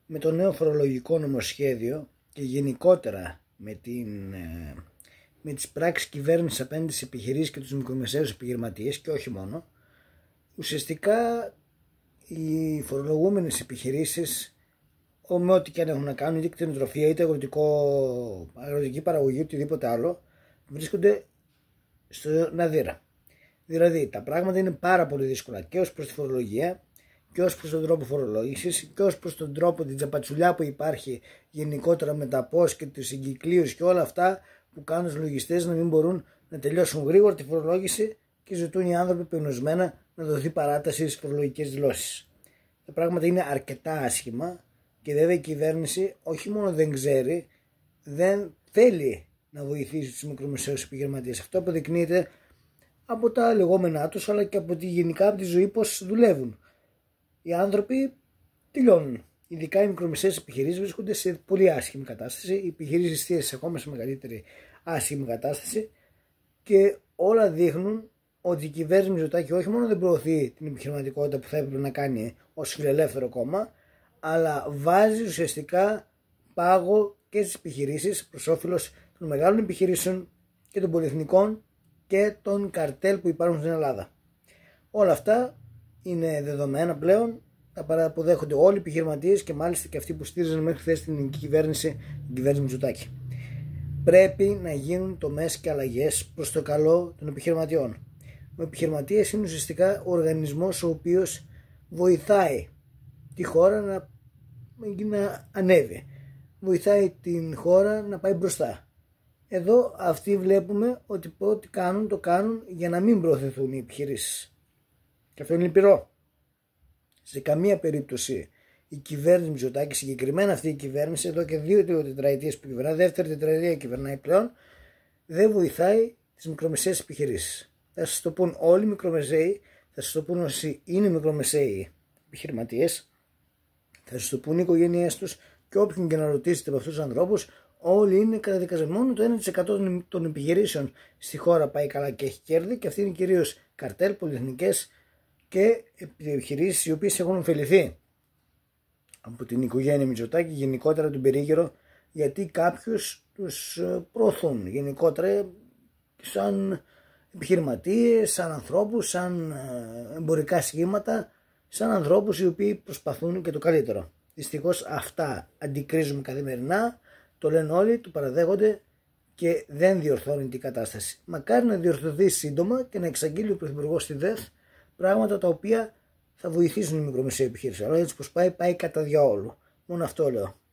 με το νέο φορολογικό νομοσχέδιο και γενικότερα με τις πράξεις κυβέρνησης απέναντι στις επιχειρήσεις και τους μικρομεσαίους επιχειρηματίες, και όχι μόνο, ουσιαστικά οι φορολογούμενες επιχειρήσεις, με ό,τι και αν έχουν να κάνουν, είτε κτηνοτροφία είτε αγροτική παραγωγή, οτιδήποτε άλλο, βρίσκονται στο ναδύρα. Δηλαδή τα πράγματα είναι πάρα πολύ δύσκολα και ως προς τη φορολογία και ως προς τον τρόπο φορολόγησης και ως προς τον τρόπο, την τζαπατσουλιά που υπάρχει γενικότερα με τα πώς και τις συγκυκλίους και όλα αυτά που κάνουν τους λογιστές να μην μπορούν να τελειώσουν γρήγορα τη φορολόγηση και ζητούν οι άνθρωποι πεγνωσμένα να δοθεί παράταση στις φορολογικές δηλώσεις. Τα πράγματα είναι αρκετά άσχημα και βέβαια η κυβέρνηση όχι μόνο δεν ξέρει, δεν θέλει να βοηθήσει τους μικρομεσαίους επιχειρηματίες. Αυτό αποδεικνύεται από τα λεγόμενά τους, αλλά και γενικά από τη ζωή πώς δουλεύουν. Οι άνθρωποι τελειώνουν. Ειδικά οι μικρομεσαίες επιχειρήσεις βρίσκονται σε πολύ άσχημη κατάσταση. Οι επιχειρήσεις εστίασης ακόμα σε μεγαλύτερη άσχημη κατάσταση και όλα δείχνουν ότι η κυβέρνηση Μητσοτάκη όχι μόνο δεν προωθεί την επιχειρηματικότητα που θα έπρεπε να κάνει ως φιλελεύθερο κόμμα, αλλά βάζει ουσιαστικά πάγο και στις επιχειρήσεις προς όφελος των μεγάλων επιχειρήσεων και των πολυεθνικών και των καρτέλ που υπάρχουν στην Ελλάδα. Όλα αυτά είναι δεδομένα πλέον, τα παραποδέχονται όλοι οι επιχειρηματίες και μάλιστα και αυτοί που στήριζαν μέχρι χθες την κυβέρνηση Μητσοτάκη. Πρέπει να γίνουν τομές και αλλαγές προς το καλό των επιχειρηματιών. Ο επιχειρηματίας είναι ουσιαστικά ο οργανισμός ο οποίος βοηθάει τη χώρα να ανέβει, βοηθάει την χώρα να πάει μπροστά. Εδώ αυτοί βλέπουμε ότι ό,τι κάνουν το κάνουν για να μην προωθηθούν οι επιχειρήσεις. Και αυτό είναι λυπηρό. Σε καμία περίπτωση η κυβέρνηση Μητσοτάκη, συγκεκριμένα αυτή η κυβέρνηση, εδώ και 2 τετραετίες που κυβερνάει, δεύτερη τετραετία κυβερνάει πλέον, δεν βοηθάει τις μικρομεσαίες επιχειρήσεις. Θα σας το πούν όλοι οι μικρομεσαίοι, θα σας το πούν όσοι είναι μικρομεσαίοι επιχειρηματίες, θα σας το πούν οι οικογένειές τους και όποιον και να ρωτήσετε από αυτούς τους ανθρώπους, όλοι είναι καταδικασμένοι. Μόνο το 1% των επιχειρήσεων στη χώρα πάει καλά και έχει κέρδη, και αυτοί είναι κυρίως καρτέλ, πολυεθνικές και επιχειρήσεις οι οποίες έχουν ωφεληθεί από την οικογένεια Μητσοτάκη, γενικότερα τον περίγυρο, γιατί κάποιους τους προωθούν γενικότερα σαν επιχειρηματίες, σαν ανθρώπους, σαν εμπορικά σχήματα, σαν ανθρώπους οι οποίοι προσπαθούν και το καλύτερο. Δυστυχώς αυτά αντικρίζουμε καθημερινά, το λένε όλοι, το παραδέχονται και δεν διορθώνει την κατάσταση. Μακάρι να διορθωθεί σύντομα και να εξαγγείλει ο Πρωθυπουργός στη ΔΕΘ πράγματα τα οποία θα βοηθήσουν οι μικρομεσαίες επιχειρήσεις. Αλλά έτσι πως πάει κατά διαόλου. Μόνο αυτό λέω.